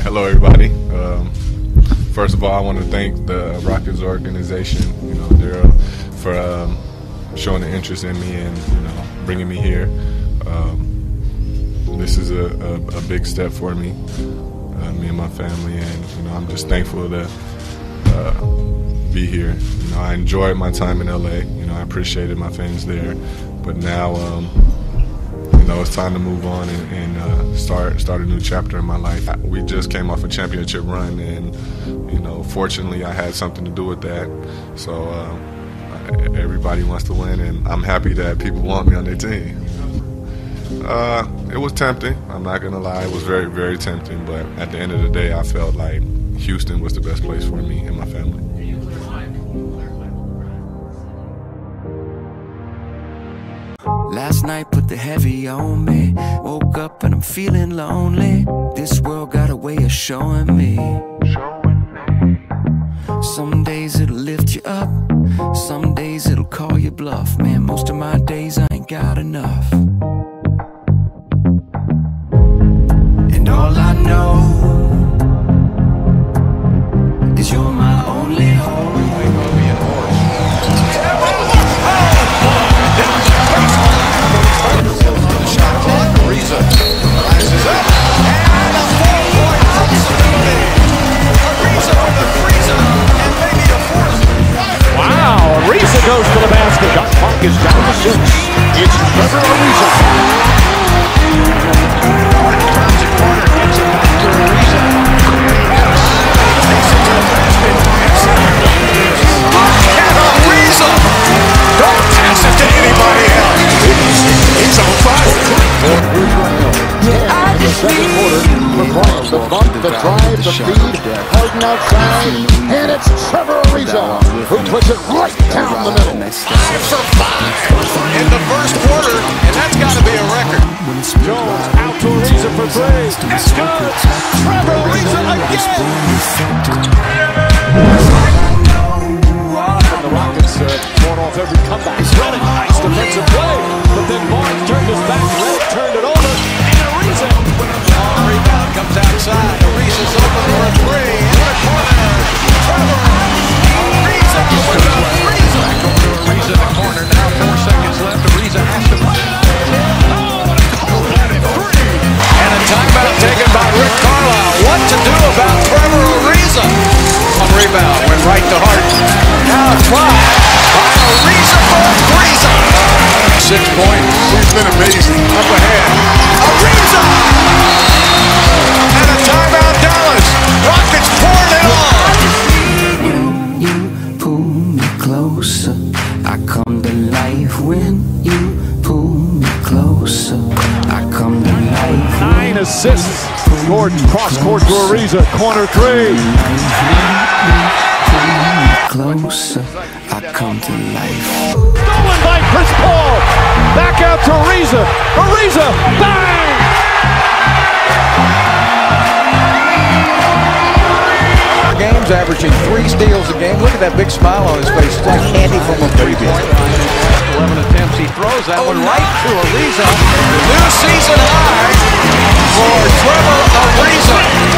Hello, everybody. First of all, I want to thank the Rockets organization, Daryl, for showing an interest in me and bringing me here. This is a big step for me, me and my family, and I'm just thankful to be here. I enjoyed my time in LA. I appreciated my fans there, but now it's time to move on and start a new chapter in my life. We just came off a championship run, and fortunately I had something to do with that. So everybody wants to win, and I'm happy that people want me on their team. It was tempting. I'm not gonna lie, it was very, very tempting. But at the end of the day, I felt like Houston was the best place for me and my family. Last night put the heavy on me. Woke up and I'm feeling lonely. This world got a way of showing me. Some days it'll lift you up, some days it'll call you bluff. Man, most of my days I ain't got enough. And all I know is you're my only hope. Ariza rises up, and a 4-point opportunity. Ariza with a freezer, and maybe a fourth. Wow, Ariza goes to the basket. Shot clock is down to 6. It's Trevor Ariza. Turns the corner, gets it back to Ariza. Takes it to the basket, and Ariza! Don't pass it to anybody else. It's on fire. The second quarter, McCall, the bump, the drive, the feed, Harden outside, and it's Trevor Ariza who puts it right down the middle. 5 for 5 in the first quarter, and that's got to be a record. Jones out to Ariza for 3. It's good. Trevor Ariza again. The Rockets throwing off every comeback. Running nice defensive play, but then Barnes turned his back. Red turned it over, and Ariza. Rebound comes outside. Ariza's open for a 3 in the corner. Trevor Ariza with a Ariza. Back over to Ariza in the corner. Now 4 seconds left. Ariza has to put it. Oh, and a cold-blooded 3. And a timeout taken by Rick Carlisle. What to do about Trevor Ariza? On rebound, went right to Harden. Now a try by Ariza for Ariza. 6 points. He's been amazing. Up ahead. Ariza! And a timeout, Dallas. Rockets pouring it on. When you pull me closer, I come to life. When you pull me closer, I come to life. 9 assists. Gordon cross court to Ariza, corner 3. Closer, I come to life. Stolen by Chris Paul. Back out to Ariza. Ariza, bang! Games averaging 3 steals a game. Look at that big smile on his face. It's like Andy from a three-point line. 11 attempts. He throws that one right to Ariza. New season high for Trevor Ariza.